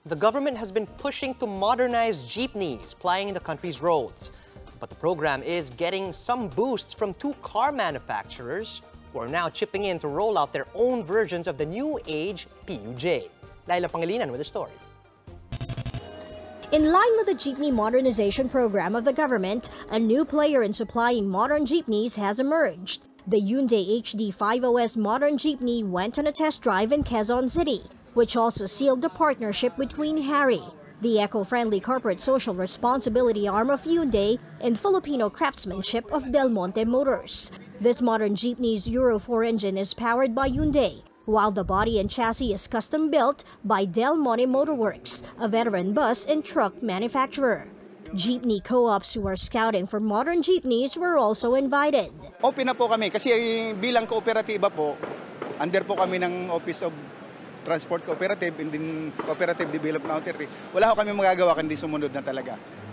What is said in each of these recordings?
The government has been pushing to modernize jeepneys plying the country's roads. But the program is getting some boosts from two car manufacturers who are now chipping in to roll out their own versions of the new age PUJ. Laila Pangilinan with the story. In line with the jeepney modernization program of the government, a new player in supplying modern jeepneys has emerged. The Hyundai HD50S modern jeepney went on a test drive in Quezon City, which also sealed the partnership between Harry, the eco-friendly corporate social responsibility arm of Hyundai, and Filipino craftsmanship of Del Monte Motors. This modern jeepney's Euro 4 engine is powered by Hyundai, while the body and chassis is custom-built by Monte Motor Works, a veteran bus and truck manufacturer. Jeepney co-ops who are scouting for modern jeepneys were also invited. Open na po kami kasi bilang kooperatiba po, under po kami ng Office of Transport Cooperative and then Cooperative Development Authority. Wala ko kami magagawa kundi sumunod na talaga.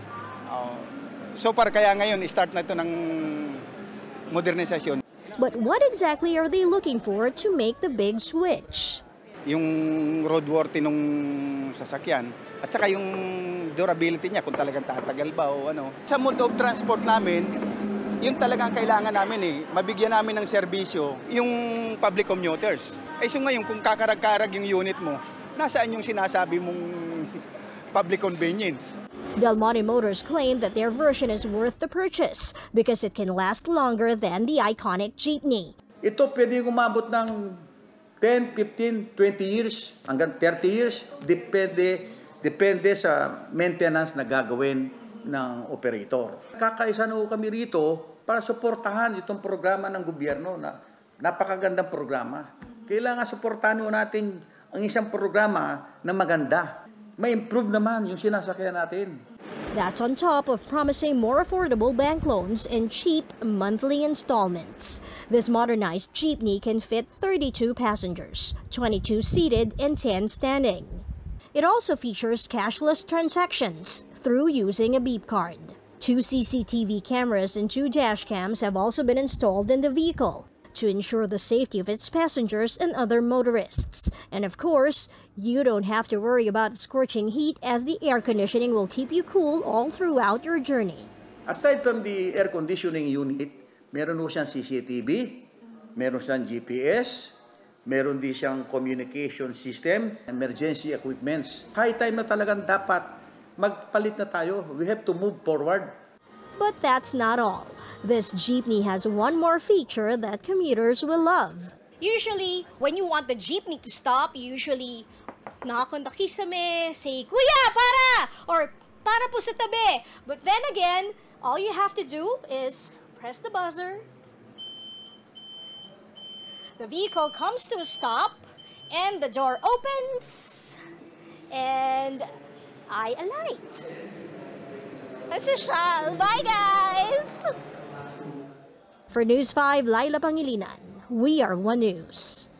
So far kaya ngayon, start na ito ng modernization. But what exactly are they looking for to make the big switch? Yung roadworthy nung sasakyan at saka yung durability niya kung talagang tatagal ba o ano. Sa mode of transport namin, yun talagang kailangan namin mabigyan namin ng serbisyo yung public commuters. So ngayon kung kakarag-karag yung unit mo, nasaan yung sinasabi mong public convenience? Del Monte Motors claim that their version is worth the purchase because it can last longer than the iconic jeepney. Ito pwede umabot ng 10, 15, 20 years hanggang 30 years. Depende sa maintenance na gagawin ng operator. Kakaisa na kami rito para suportahan itong programa ng gobyerno na napakagandang programa. Kailangan suportahan natin ang isang programa na maganda. May-improve naman yung sinasakyan natin. That's on top of promising more affordable bank loans and cheap monthly installments. This modernized jeepney can fit 32 passengers, 22 seated and 10 standing. It also features cashless transactions through using a beep card. 2 CCTV cameras and 2 dash cams have also been installed in the vehicle to ensure the safety of its passengers and other motorists. And of course, you don't have to worry about scorching heat as the air conditioning will keep you cool all throughout your journey. Aside from the air conditioning unit, meron po siyang CCTV, meron siyang GPS, meron din siyang communication system, emergency equipments. High time na talagang dapat magpalit na tayo. We have to move forward. But that's not all. This jeepney has one more feature that commuters will love. Usually, when you want the jeepney to stop, you usually knock on the kisame, say, "Kuya, para!" or "Para po sa tabi." But then again, all you have to do is press the buzzer. The vehicle comes to a stop, and the door opens, and I alight. That's a shall. Bye, guys! For News 5, Laila Pangilinan, we are One News.